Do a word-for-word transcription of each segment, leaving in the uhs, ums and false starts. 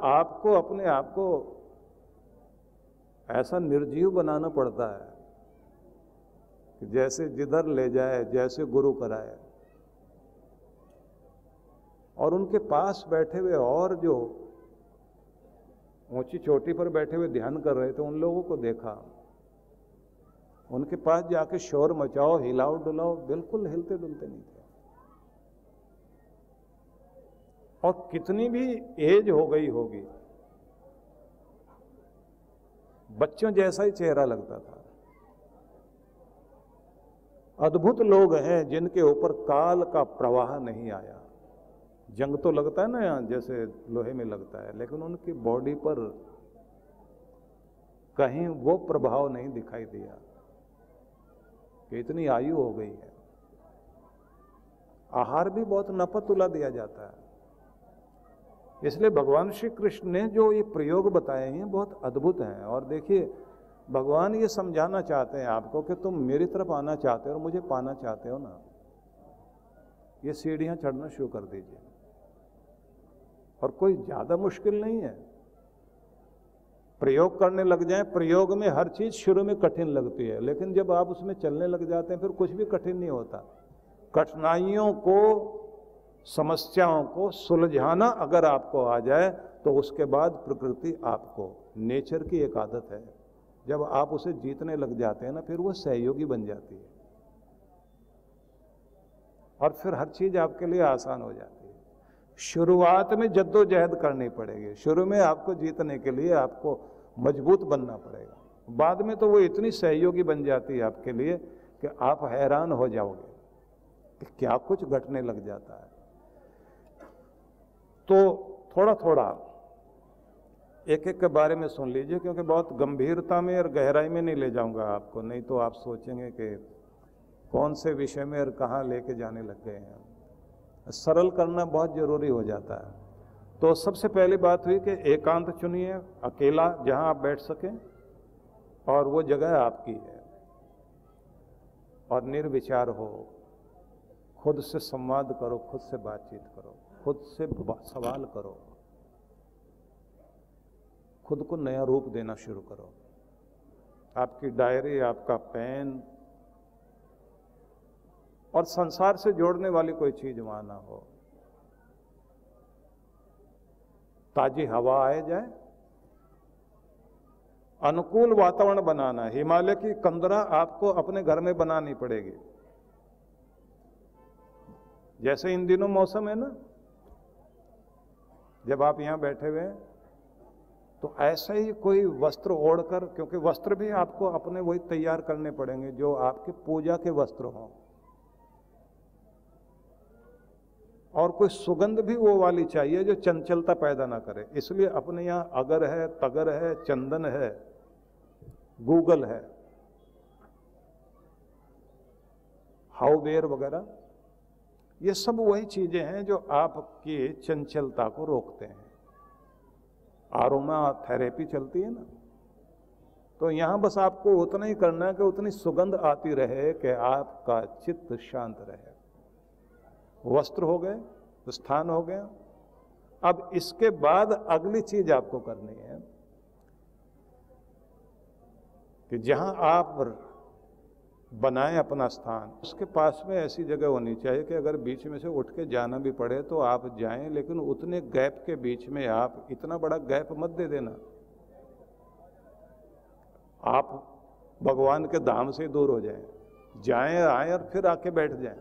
आपको अपने आप को ऐसा निर्जीव बनाना पड़ता है कि जैसे जिधर ले जाए, जैसे गुरु कराए। और उनके पास बैठे हुए और जो ऊंची चोटी पर बैठे हुए ध्यान कर रहे थे, उन लोगों को देखा, उनके पास जाके शोर मचाओ, हिलाओ डुलाओ, बिल्कुल हिलते डुलते नहीं थे। और कितनी भी एज हो गई होगी, बच्चों जैसा ही चेहरा लगता था। अद्भुत लोग हैं जिनके ऊपर काल का प्रवाह नहीं आया। जंग तो लगता है ना यहां जैसे लोहे में लगता है, लेकिन उनकी बॉडी पर कहीं वो प्रभाव नहीं दिखाई दिया कि इतनी आयु हो गई है। आहार भी बहुत नपत तुला दिया जाता है। इसलिए भगवान श्री कृष्ण ने जो ये प्रयोग बताए हैं बहुत अद्भुत हैं। और देखिए, भगवान ये समझाना चाहते हैं आपको कि तुम मेरी तरफ आना चाहते हो और मुझे पाना चाहते हो ना, ये सीढ़ियां चढ़ना शुरू कर दीजिए। और कोई ज्यादा मुश्किल नहीं है, प्रयोग करने लग जाएं। प्रयोग में हर चीज शुरू में कठिन लगती है, लेकिन जब आप उसमें चलने लग जाते हैं फिर कुछ भी कठिन नहीं होता। कठिनाइयों को, समस्याओं को सुलझाना अगर आपको आ जाए तो उसके बाद प्रकृति आपको, नेचर की एक आदत है, जब आप उसे जीतने लग जाते हैं ना, फिर वो सहयोगी बन जाती है और फिर हर चीज आपके लिए आसान हो जाती है। शुरुआत में जद्दोजहद करनी पड़ेगी, शुरू में आपको जीतने के लिए आपको मजबूत बनना पड़ेगा। बाद में तो वो इतनी सहयोगी बन जाती है आपके लिए कि आप हैरान हो जाओगे कि क्या कुछ घटने लग जाता है। तो थोड़ा थोड़ा एक एक के बारे में सुन लीजिए, क्योंकि बहुत गंभीरता में और गहराई में नहीं ले जाऊंगा आपको, नहीं तो आप सोचेंगे कि कौन से विषय में और कहाँ लेके जाने लग गए हैं। सरल करना बहुत जरूरी हो जाता है। तो सबसे पहली बात हुई कि एकांत चुनिए, अकेला जहां आप बैठ सकें, और वो जगह आपकी है, और निर्विचार हो, खुद से संवाद करो, खुद से बातचीत करो, खुद से सवाल करो, खुद को नया रूप देना शुरू करो। आपकी डायरी, आपका पेन, और संसार से जोड़ने वाली कोई चीज वहां ना हो। ताजी हवा आए जाए, अनुकूल वातावरण बनाना। हिमालय की कंदरा आपको अपने घर में बनानी पड़ेगी। जैसे इन दिनों मौसम है ना, जब आप यहां बैठे हुए हैं, तो ऐसा ही कोई वस्त्र ओढ़कर, क्योंकि वस्त्र भी आपको अपने वही तैयार करने पड़ेंगे जो आपके पूजा के वस्त्र हों, और कोई सुगंध भी वो वाली चाहिए जो चंचलता पैदा ना करे। इसलिए अपने यहाँ अगर है, तगर है, चंदन है, गूगल है, हाउबेर वगैरह, ये सब वही चीजें हैं जो आपकी चंचलता को रोकते हैं। आरोमा थेरेपी चलती है ना, तो यहां बस आपको उतना ही करना है कि उतनी सुगंध आती रहे कि आपका चित्त शांत रहे। वस्त्र हो गए, स्थान हो गया। अब इसके बाद अगली चीज आपको करनी है कि जहां आप बनाएं अपना स्थान, उसके पास में ऐसी जगह होनी चाहिए कि अगर बीच में से उठ के जाना भी पड़े तो आप जाएं, लेकिन उतने गैप के बीच में आप इतना बड़ा गैप मत दे देना, आप भगवान के धाम से दूर हो जाएं। जाएं, आए और फिर आके बैठ जाएं।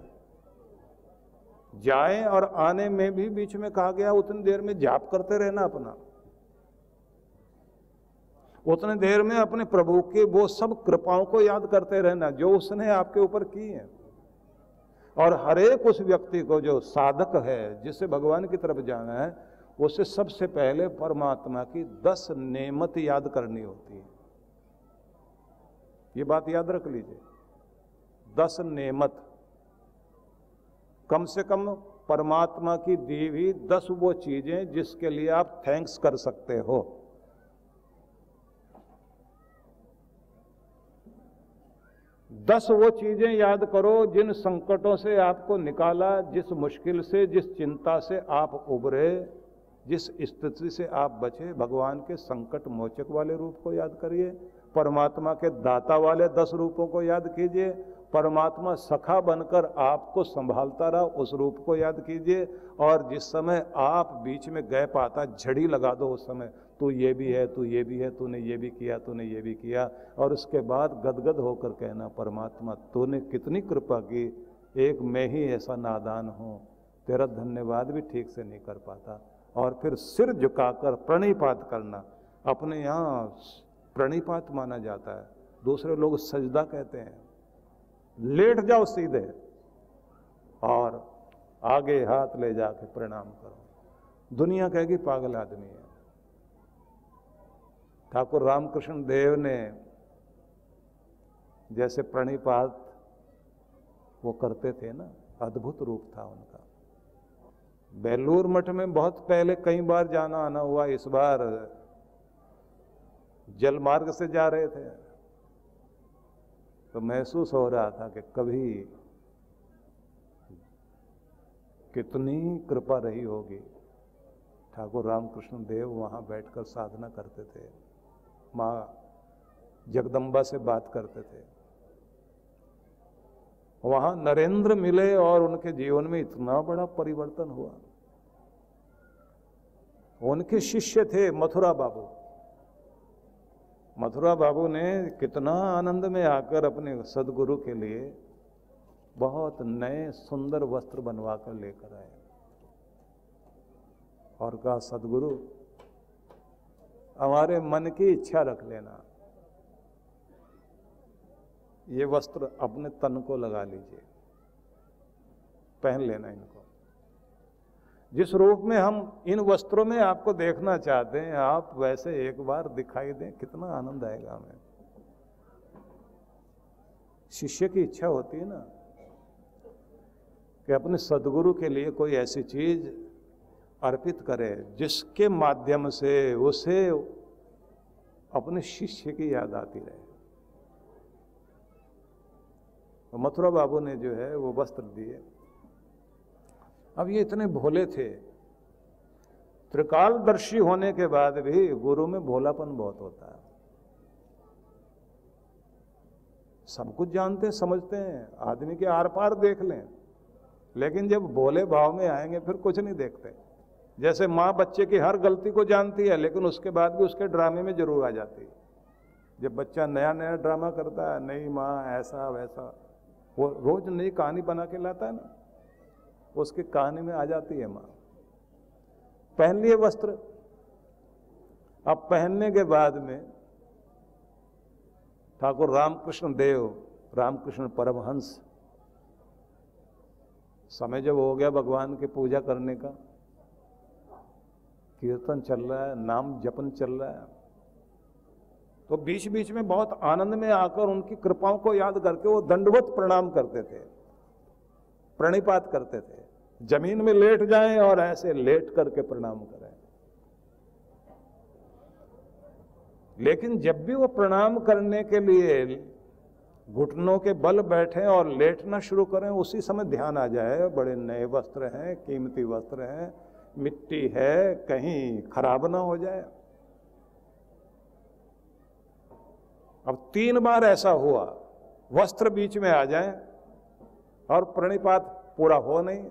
जाएं और आने में भी बीच में कहा गया उतनी देर में जाप करते रहना अपना, उतने देर में अपने प्रभु के वो सब कृपाओं को याद करते रहना जो उसने आपके ऊपर की है। और हर एक उस व्यक्ति को जो साधक है, जिसे भगवान की तरफ जाना है, उसे सबसे पहले परमात्मा की दस नेमत याद करनी होती है। ये बात याद रख लीजिए, दस नेमत, कम से कम परमात्मा की दी हुई दस वो चीजें जिसके लिए आप थैंक्स कर सकते हो। दस वो चीजें याद करो जिन संकटों से आपको निकाला, जिस मुश्किल से, जिस चिंता से आप उबरे, जिस स्थिति से आप बचे, भगवान के संकट मोचक वाले रूप को याद करिए, परमात्मा के दाता वाले दस रूपों को याद कीजिए, परमात्मा सखा बनकर आपको संभालता रहा उस रूप को याद कीजिए, और जिस समय आप बीच में गए पाता झड़ी लगा दो उस समय, तू ये भी है, तू ये भी है, तूने ये भी किया, तूने ये भी किया, और उसके बाद गदगद होकर कहना, परमात्मा तूने कितनी कृपा की, एक मैं ही ऐसा नादान हूँ, तेरा धन्यवाद भी ठीक से नहीं कर पाता। और फिर सिर झुकाकर प्रणिपात करना, अपने यहाँ प्रणिपात माना जाता है, दूसरे लोग सजदा कहते हैं। लेट जाओ सीधे और आगे हाथ ले जाके प्रणाम करो। दुनिया कहेगी पागल आदमी है। ठाकुर रामकृष्ण देव ने जैसे प्रणिपात वो करते थे ना, अद्भुत रूप था उनका। बेलूर मठ में बहुत पहले कई बार जाना आना हुआ, इस बार जल मार्ग से जा रहे थे तो महसूस हो रहा था कि कभी कितनी कृपा रही होगी। ठाकुर रामकृष्ण देव वहां बैठकर साधना करते थे, माँ जगदम्बा से बात करते थे। वहां नरेंद्र मिले और उनके जीवन में इतना बड़ा परिवर्तन हुआ। उनके शिष्य थे मथुरा बाबू। मथुरा बाबू ने कितना आनंद में आकर अपने सदगुरु के लिए बहुत नए सुंदर वस्त्र बनवा कर लेकर आए और कहा, सदगुरु हमारे मन की इच्छा रख लेना, ये वस्त्र अपने तन को लगा लीजिए, पहन लेना इनको। जिस रूप में हम इन वस्त्रों में आपको देखना चाहते हैं, आप वैसे एक बार दिखाई दें, कितना आनंद आएगा हमें। शिष्य की इच्छा होती है ना कि अपने सदगुरु के लिए कोई ऐसी चीज अर्पित करे जिसके माध्यम से उसे अपने शिष्य की याद आती रहे। तो मथुरा बाबू ने जो है वो वस्त्र दिए। अब ये इतने भोले थे, त्रिकालदर्शी होने के बाद भी गुरु में भोलापन बहुत होता है। सब कुछ जानते हैं, समझते हैं, आदमी के आर पार देख लें, लेकिन जब भोले भाव में आएंगे फिर कुछ नहीं देखते। जैसे माँ बच्चे की हर गलती को जानती है, लेकिन उसके बाद भी उसके ड्रामे में जरूर आ जाती है। जब बच्चा नया नया ड्रामा करता है, नई माँ ऐसा वैसा, वो रोज नई कहानी बना के लाता है ना, उसकी कहानी में आ जाती है माँ। पहन लिए वस्त्र। अब पहनने के बाद में ठाकुर रामकृष्ण देव, रामकृष्ण परमहंस, समय जब हो गया भगवान की पूजा करने का, कीर्तन चल रहा है, नाम जपन चल रहा है, तो बीच बीच में बहुत आनंद में आकर उनकी कृपाओं को याद करके वो दंडवत प्रणाम करते थे, प्रणिपात करते थे। जमीन में लेट जाएं और ऐसे लेट करके प्रणाम करें। लेकिन जब भी वो प्रणाम करने के लिए घुटनों के बल बैठे और लेटना शुरू करें, उसी समय ध्यान आ जाए बड़े नए वस्त्र हैं, कीमती वस्त्र हैं, मिट्टी है, कहीं खराब ना हो जाए। अब तीन बार ऐसा हुआ, वस्त्र बीच में आ जाए और प्रणिपात पूरा हो नहीं।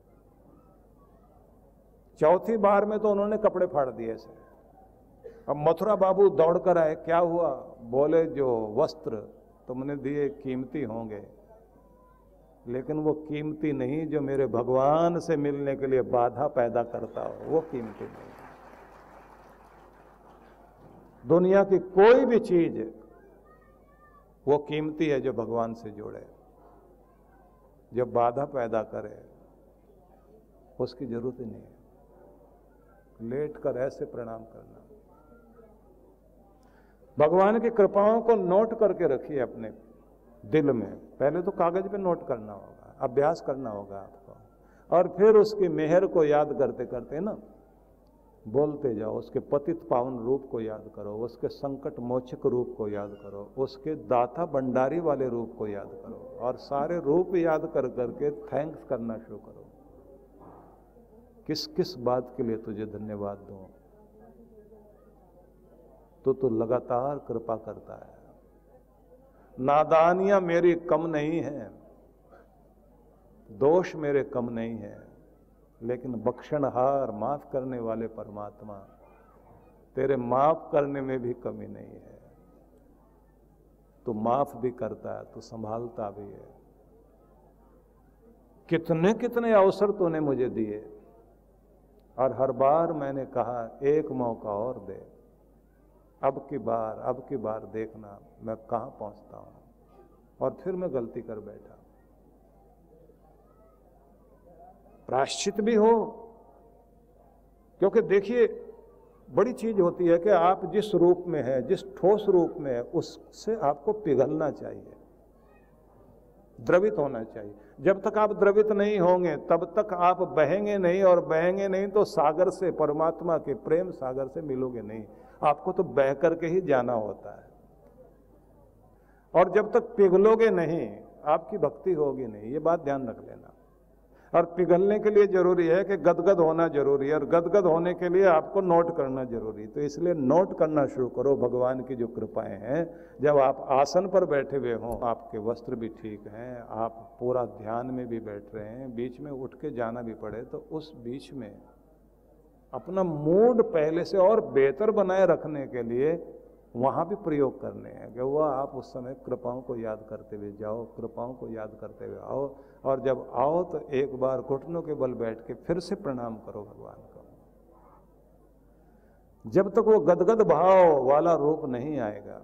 चौथी बार में तो उन्होंने कपड़े फाड़ दिए से। अब मथुरा बाबू दौड़ कर आए, क्या हुआ? बोले, जो वस्त्र तुमने दिए कीमती होंगे, लेकिन वो कीमती नहीं जो मेरे भगवान से मिलने के लिए बाधा पैदा करता हो, वो कीमती नहीं। दुनिया की कोई भी चीज वो कीमती है जो भगवान से जोड़े, जो बाधा पैदा करे उसकी जरूरत ही नहीं है। लेट कर ऐसे प्रणाम करना। भगवान की कृपाओं को नोट करके रखिए अपने दिल में। पहले तो कागज पे नोट करना होगा, अभ्यास करना होगा आपको, और फिर उसकी मेहर को याद करते करते ना बोलते जाओ। उसके पतित पावन रूप को याद करो, उसके संकट मोचक रूप को याद करो, उसके दाता भंडारी वाले रूप को याद करो, और सारे रूप याद कर करके थैंक्स करना शुरू करो। किस किस बात के लिए तुझे धन्यवाद दूं। तो तू लगातार कृपा करता है। नादानियां मेरी कम नहीं है, दोष मेरे कम नहीं है, लेकिन बख्शणहार, माफ करने वाले परमात्मा, तेरे माफ करने में भी कमी नहीं है। तू माफ भी करता है, तू संभालता भी है। कितने कितने अवसर तूने मुझे दिए और हर बार मैंने कहा एक मौका और दे, अब की बार अब की बार देखना मैं कहां पहुंचता हूं। और फिर मैं गलती कर बैठा। प्रायश्चित भी हो, क्योंकि देखिए बड़ी चीज होती है कि आप जिस रूप में है, जिस ठोस रूप में है, उससे आपको पिघलना चाहिए, द्रवित होना चाहिए। जब तक आप द्रवित नहीं होंगे तब तक आप बहेंगे नहीं, और बहेंगे नहीं तो सागर से, परमात्मा के प्रेम सागर से मिलोगे नहीं। आपको तो बह करके ही जाना होता है। और जब तक पिघलोगे नहीं आपकी भक्ति होगी नहीं, ये बात ध्यान रख लेना। और पिघलने के लिए जरूरी है कि गदगद होना जरूरी है, और गदगद होने के लिए आपको नोट करना जरूरी। तो इसलिए नोट करना शुरू करो भगवान की जो कृपाएं हैं। जब आप आसन पर बैठे हुए हों, आपके वस्त्र भी ठीक हैं, आप पूरा ध्यान में भी बैठ रहे हैं, बीच में उठ के जाना भी पड़े, तो उस बीच में अपना मूड पहले से और बेहतर बनाए रखने के लिए वहां भी प्रयोग करने हैं कि वह आप उस समय कृपाओं को याद करते हुए जाओ, कृपाओं को याद करते हुए आओ। और जब आओ तो एक बार घुटनों के बल बैठ के फिर से प्रणाम करो भगवान को। जब तक वो गदगद भाव वाला रूप नहीं आएगा,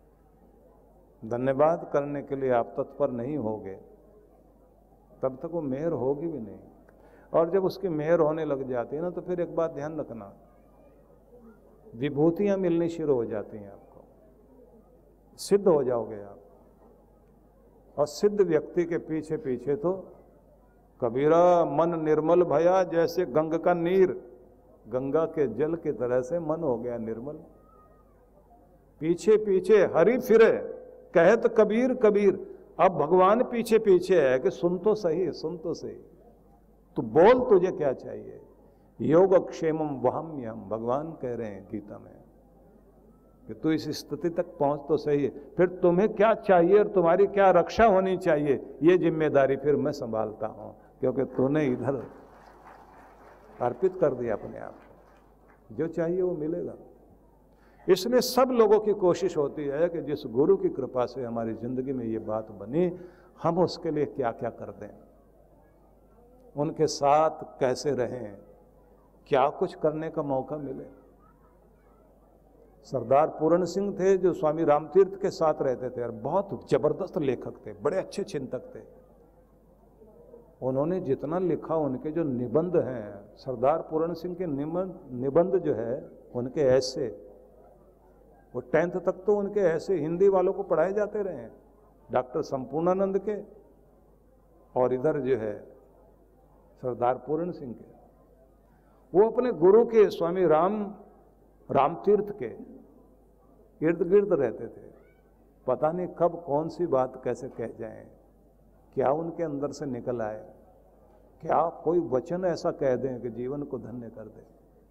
धन्यवाद करने के लिए आप तत्पर नहीं होगे, तब तक वो मेहर होगी भी नहीं। और जब उसकी मेहर होने लग जाती है ना, तो फिर एक बात ध्यान रखना, विभूतियां मिलनी शुरू हो जाती हैं आपको, सिद्ध हो जाओगे आप। और सिद्ध व्यक्ति के पीछे पीछे तो कबीरा मन निर्मल भया जैसे गंग का नीर, गंगा के जल की तरह से मन हो गया निर्मल। पीछे पीछे हरि फिरे कहत कबीर कबीर। अब भगवान पीछे पीछे है कि सुन तो सही, सुन तो सही, तू बोल तुझे क्या चाहिए। योगक्षेमम वहम्यहम, भगवान कह रहे हैं गीता में कि तू इस स्थिति तक पहुंच तो सही है, फिर तुम्हें क्या चाहिए और तुम्हारी क्या रक्षा होनी चाहिए, ये जिम्मेदारी फिर मैं संभालता हूं, क्योंकि तूने इधर अर्पित कर दिया अपने आप। जो चाहिए वो मिलेगा। इसलिए सब लोगों की कोशिश होती है कि जिस गुरु की कृपा से हमारी जिंदगी में ये बात बनी, हम उसके लिए क्या क्या कर दें, उनके साथ कैसे रहें, क्या कुछ करने का मौका मिले। सरदार पूरण सिंह थे जो स्वामी रामतीर्थ के साथ रहते थे और बहुत जबरदस्त लेखक थे, बड़े अच्छे चिंतक थे। उन्होंने जितना लिखा, उनके जो निबंध हैं, सरदार पूरण सिंह के निबंध निबंध जो है उनके ऐसे, वो टेंथ तक तो उनके ऐसे हिंदी वालों को पढ़ाए जाते रहे हैं, डॉक्टर संपूर्णानंद के, और इधर जो है सरदार पूरण सिंह के। वो अपने गुरु के स्वामी राम रामतीर्थ के इर्द गिर्द रहते थे। पता नहीं कब कौन सी बात कैसे कह जाएं, क्या उनके अंदर से निकल आए, क्या कोई वचन ऐसा कह दें कि जीवन को धन्य कर दे।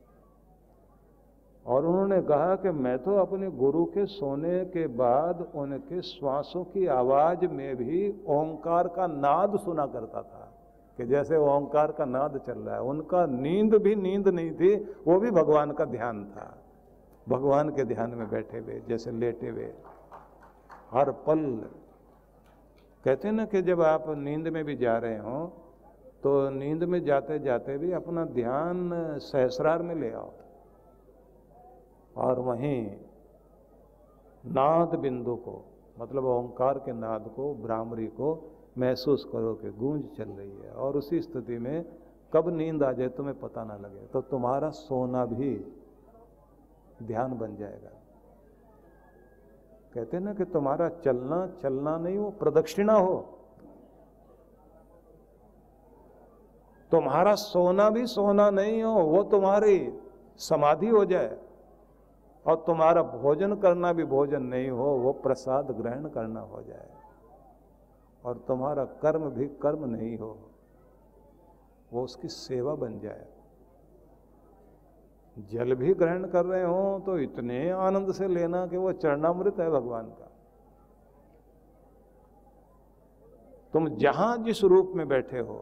और उन्होंने कहा कि मैं तो अपने गुरु के सोने के बाद उनके श्वासों की आवाज में भी ओंकार का नाद सुना करता था, कि जैसे ओंकार का नाद चल रहा है। उनका नींद भी नींद नहीं थी, वो भी भगवान का ध्यान था। भगवान के ध्यान में बैठे हुए, जैसे लेटे हुए हर पल। कहते हैं ना कि जब आप नींद में भी जा रहे हो तो नींद में जाते जाते भी अपना ध्यान सहस्रार में ले आओ, और वहीं नाद बिंदु को, मतलब ओंकार के नाद को, भ्रामरी को महसूस करो कि गूंज चल रही है। और उसी स्थिति में कब नींद आ जाए तुम्हें पता ना लगे, तो तुम्हारा सोना भी ध्यान बन जाएगा। कहते हैं ना कि तुम्हारा चलना चलना नहीं हो, प्रदक्षिणा हो। तुम्हारा सोना भी सोना नहीं हो, वो तुम्हारी समाधि हो जाए। और तुम्हारा भोजन करना भी भोजन नहीं हो, वो प्रसाद ग्रहण करना हो जाए। और तुम्हारा कर्म भी कर्म नहीं हो, वो उसकी सेवा बन जाए। जल भी ग्रहण कर रहे हो तो इतने आनंद से लेना कि वो चरणामृत है भगवान का। तुम जहां जिस रूप में बैठे हो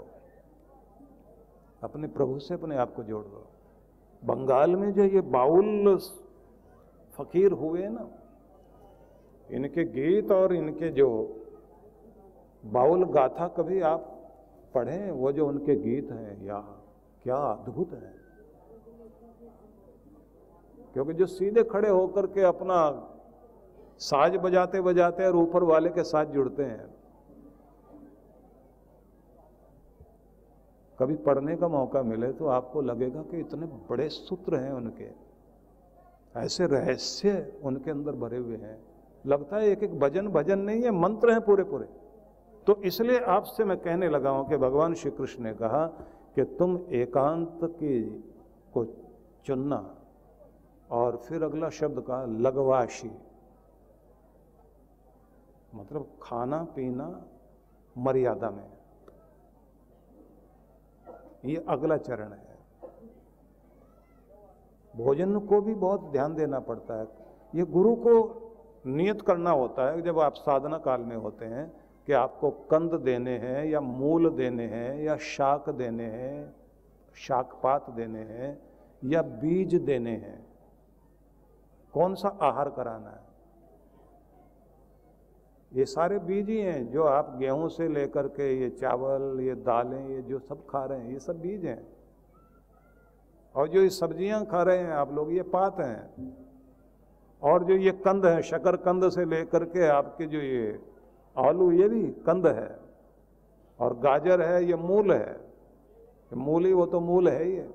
अपने प्रभु से अपने आप को जोड़ दो। बंगाल में जो ये बाउल फकीर हुए ना, इनके गीत और इनके जो बाउल गाथा कभी आप पढ़ें, वो जो उनके गीत हैं या क्या अद्भुत है। क्योंकि जो सीधे खड़े होकर के अपना साज बजाते बजाते और ऊपर वाले के साथ जुड़ते हैं, कभी पढ़ने का मौका मिले तो आपको लगेगा कि इतने बड़े सूत्र हैं उनके, ऐसे रहस्य उनके अंदर भरे हुए हैं। लगता है एक एक भजन भजन नहीं है, मंत्र हैं पूरे पूरे। तो इसलिए आपसे मैं कहने लगा हूं कि भगवान श्री कृष्ण ने कहा कि तुम एकांत की को चुनना, और फिर अगला शब्द कहा लगवाशी, मतलब खाना पीना मर्यादा में, ये अगला चरण है। भोजन को भी बहुत ध्यान देना पड़ता है। ये गुरु को नियत करना होता है जब आप साधना काल में होते हैं कि आपको कंद देने हैं या मूल देने हैं या शाक देने हैं, शाकपात देने हैं या बीज देने हैं, कौन सा आहार कराना है। ये सारे बीज ही हैं जो आप गेहूं से लेकर के ये चावल, ये दालें, ये जो सब खा रहे हैं, ये सब बीज हैं। और जो ये सब्जियां खा रहे हैं आप लोग, ये पात हैं। और जो ये कंद है, शकर कंद से लेकर के आपके जो ये आलू, ये भी कंद है। और गाजर है, ये मूल है। मूल ही, वो तो मूल है ही है।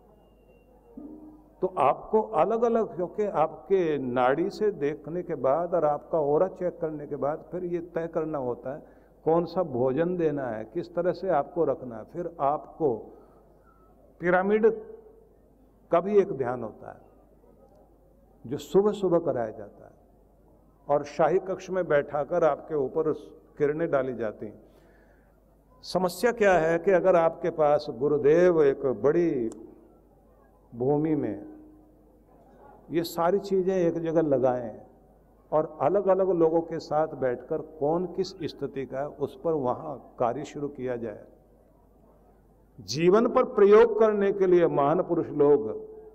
तो आपको अलग अलग, क्योंकि आपके नाड़ी से देखने के बाद और आपका ओरा चेक करने के बाद फिर ये तय करना होता है कौन सा भोजन देना है, किस तरह से आपको रखना है। फिर आपको पिरामिड का भी एक ध्यान होता है जो सुबह सुबह कराया जाता है, और शाही कक्ष में बैठाकर आपके ऊपर किरणें डाली जाती हैं। समस्या क्या है कि अगर आपके पास गुरुदेव एक बड़ी भूमि में ये सारी चीजें एक जगह लगाएं और अलग अलग लोगों के साथ बैठकर कौन किस स्थिति का है उस पर वहां कार्य शुरू किया जाए। जीवन पर प्रयोग करने के लिए महान पुरुष लोग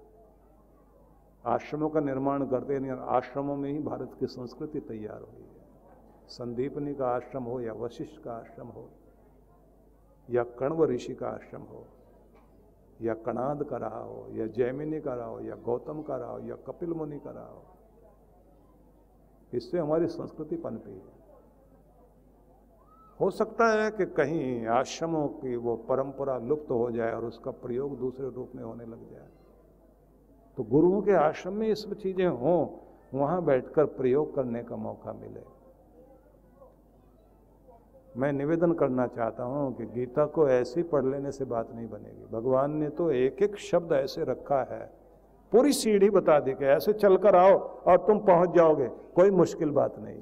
आश्रमों का निर्माण करते हैं। आश्रमों में ही भारत की संस्कृति तैयार हुई है। संदीपनी का आश्रम हो या वशिष्ठ का आश्रम हो या कण्व ऋषि का आश्रम हो या कणाद का रहा हो या जैमिनी का रहा हो या गौतम का रहा हो या कपिल मुनि का रहा हो, इससे हमारी संस्कृति पनपी है। हो सकता है कि कहीं आश्रमों की वो परंपरा लुप्त हो जाए और उसका प्रयोग दूसरे रूप में होने लग जाए। तो गुरुओं के आश्रम में ये सब चीजें हों, वहां बैठकर प्रयोग करने का मौका मिले। मैं निवेदन करना चाहता हूं कि गीता को ऐसे पढ़ लेने से बात नहीं बनेगी। भगवान ने तो एक एक शब्द ऐसे रखा है, पूरी सीढ़ी बता दी कि ऐसे चलकर आओ और तुम पहुंच जाओगे, कोई मुश्किल बात नहीं है।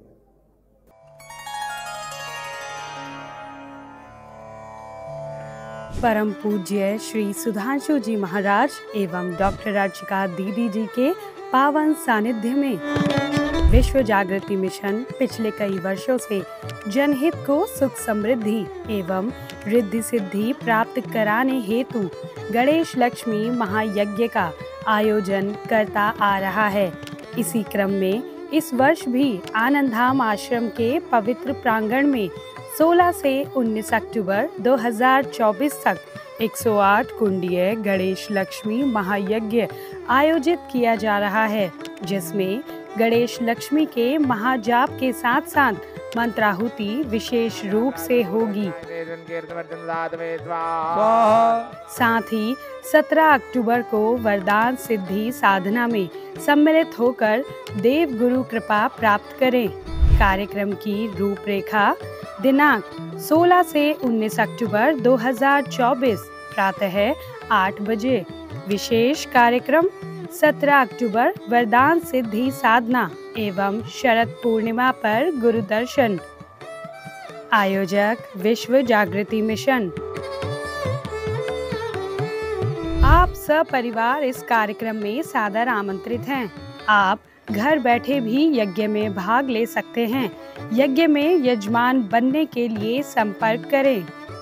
परम पूज्य श्री सुधांशु जी महाराज एवं डॉक्टर अर्चिका दीदी जी के पावन सानिध्य में विश्व जागृति मिशन पिछले कई वर्षों से जनहित को सुख समृद्धि एवं रिद्धि सिद्धि प्राप्त कराने हेतु गणेश लक्ष्मी महायज्ञ का आयोजन करता आ रहा है। इसी क्रम में इस वर्ष भी आनंदधाम आश्रम के पवित्र प्रांगण में सोलह से उन्नीस अक्टूबर दो हज़ार चौबीस तक एक सौ आठ कुंडीय गणेश लक्ष्मी महायज्ञ आयोजित किया जा रहा है, जिसमें गणेश लक्ष्मी के महाजाप के साथ साथ मंत्राहुति विशेष रूप से होगी। साथ ही सत्रह अक्टूबर को वरदान सिद्धि साधना में सम्मिलित होकर देव गुरु कृपा प्राप्त करें। कार्यक्रम की रूपरेखा दिनांक सोलह से उन्नीस अक्टूबर दो हज़ार चौबीस प्रातः आठ बजे। विशेष कार्यक्रम सत्रह अक्टूबर वरदान सिद्धि साधना एवं शरद पूर्णिमा पर गुरु दर्शन। आयोजक विश्व जागृति मिशन। आप सपरिवार इस कार्यक्रम में सादर आमंत्रित हैं। आप घर बैठे भी यज्ञ में भाग ले सकते हैं। यज्ञ में यजमान बनने के लिए संपर्क करें